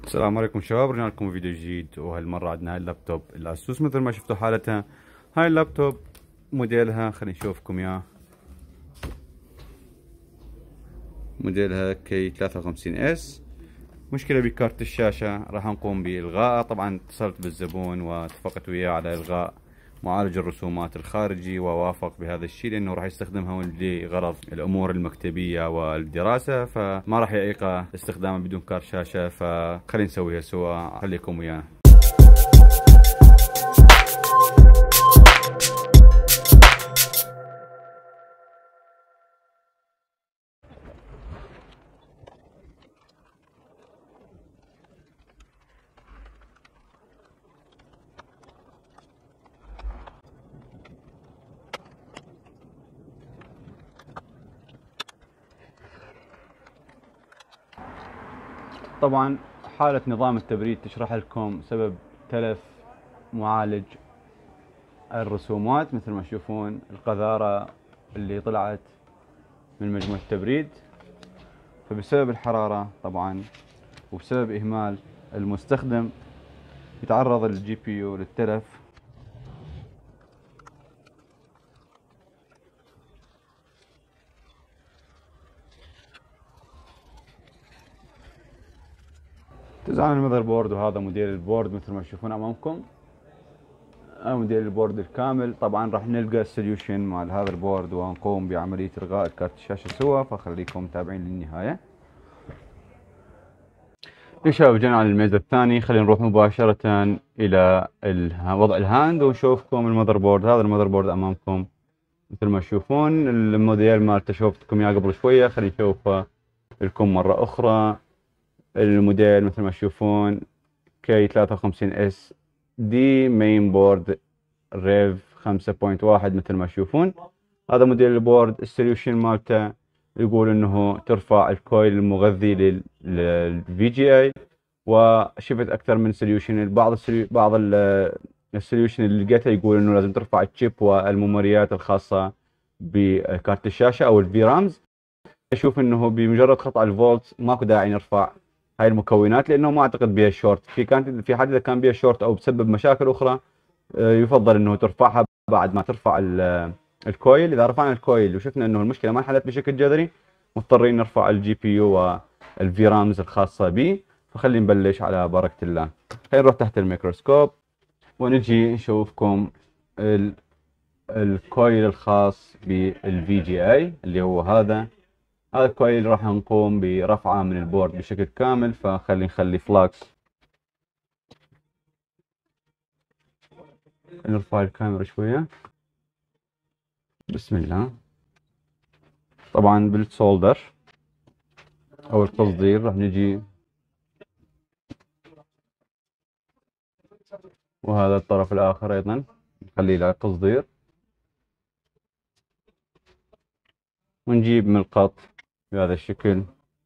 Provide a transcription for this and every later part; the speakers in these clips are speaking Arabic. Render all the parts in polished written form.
السلام عليكم شباب، رجعنا لكم فيديو جديد. وهالمرة عندنا هاي اللابتوب الاسوس مثل ما شفتوا حالتها. هاي اللابتوب موديلها خلينا نشوفكم اياه. موديلها كي 53 اس. مشكلة بكارت الشاشة، راح نقوم بإلغائها. طبعا اتصلت بالزبون واتفقت وياه على إلغاء معالج الرسومات الخارجي، ووافق بهذا الشيء لأنه راح يستخدمها لغرض الأمور المكتبية والدراسة، فما راح يعيق استخدامه بدون كارت شاشة. فخلينا نسويها سوا، خليكم ويانا. طبعا حالة نظام التبريد تشرح لكم سبب تلف معالج الرسومات. مثل ما تشوفون القذارة اللي طلعت من مجموعة التبريد، فبسبب الحرارة طبعا وبسبب إهمال المستخدم يتعرض الجي بي يو للتلف. تزعل المذر بورد، وهذا موديل البورد مثل ما تشوفون أمامكم. موديل البورد الكامل. طبعا راح نلقى السوليوشن مال هذا البورد ونقوم بعملية إلغاء كارت الشاشة سوا، فخليكم متابعين للنهاية. يا شباب جينا على الميز الثاني، خلينا نروح مباشرة إلى وضع الهاند ونشوفكم المذر بورد. هذا المذر بورد أمامكم مثل ما تشوفون. الموديل مالته شوفتكم اياه قبل شوية، خلينا نشوفه لكم مرة أخرى. الموديل مثل ما تشوفون كي 53 اس دي مين بورد ريف 5.1 مثل ما تشوفون. هذا موديل البورد. السوليوشن مالته يقول انه ترفع الكويل المغذي للفي جي اي، وشفت اكثر من سوليوشن. بعض السوليوشن اللي لقيتها يقول انه لازم ترفع الشيب والميموريات الخاصه بكارت الشاشه او الفي رامز. اشوف انه بمجرد قطع الفولت ماكو داعي نرفع هاي المكونات، لانه ما اعتقد بها شورت. في حال اذا كان بها شورت او بسبب مشاكل اخرى، يفضل انه ترفعها بعد ما ترفع الكويل. اذا رفعنا الكويل وشفنا انه المشكله ما انحلت بشكل جذري، مضطرين نرفع الجي بي يو والفي رامز الخاصه به. فخلينا نبلش على بركه الله. خلينا نروح تحت الميكروسكوب ونجي نشوفكم الكويل الخاص بالفي جي اي اللي هو هذا الكويل. راح نقوم برفعه من البورد بشكل كامل. فخلي نخلي فلاكس. نرفع الكاميرا شويه. بسم الله. طبعا بالسولدر او التصدير راح نجي، وهذا الطرف الاخر ايضا نخليه له تصدير، ونجيب ملقط بهذا الشكل.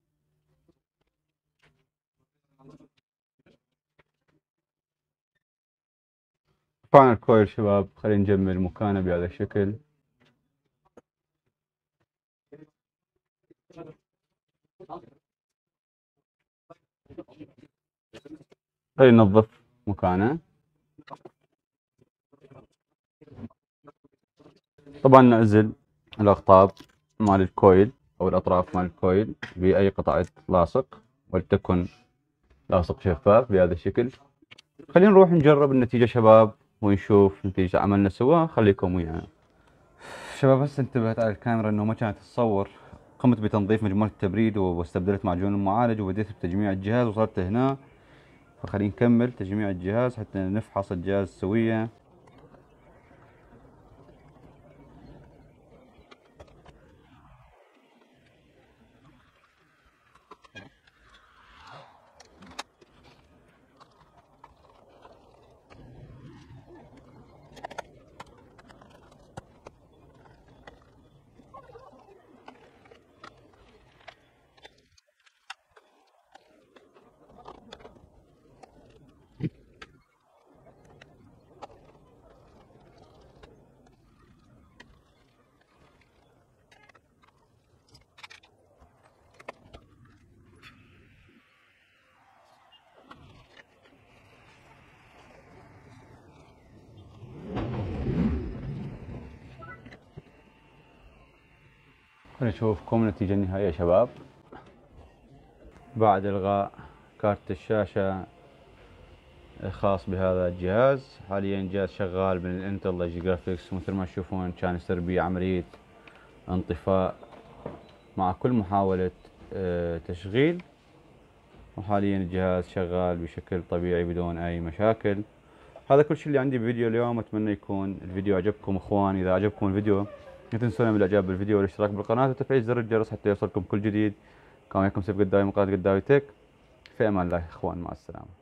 رفعنا الكويل شباب، خلينا نجمل مكانه بهذا الشكل. خلينا ننظف مكانه. طبعا نعزل الاقطاب مال الكويل او الاطراف مال الكويل باي قطعه لاصق، ولتكن لاصق شفاف بهذا الشكل. خلينا نروح نجرب النتيجه شباب ونشوف نتيجه عملنا سوا. خليكم ويانا شباب. هسه انتبهت على الكاميرا انه ما كانت تصور. قمت بتنظيف مجموعة التبريد واستبدلت معجون المعالج وبديت بتجميع الجهاز. وصلت هنا، فخلينا نكمل تجميع الجهاز حتى نفحص الجهاز سوية. نشوفكم النتيجة النهائية يا شباب بعد إلغاء كارت الشاشة الخاص بهذا الجهاز. حاليا الجهاز شغال من الانتل ايج جرافيكس، مثل ما تشوفون كان يصير بيه عملية انطفاء مع كل محاولة تشغيل، وحاليا الجهاز شغال بشكل طبيعي بدون اي مشاكل. هذا كل شيء اللي عندي بفيديو اليوم. اتمنى يكون الفيديو عجبكم اخوان. اذا عجبكم الفيديو لا تنسون من الاعجاب بالفيديو والاشتراك بالقناة وتفعيل زر الجرس حتى يوصلكم كل جديد. كان معكم سيف قداوي من قناة قداوي تك. في امان الله اخوان، مع السلامة.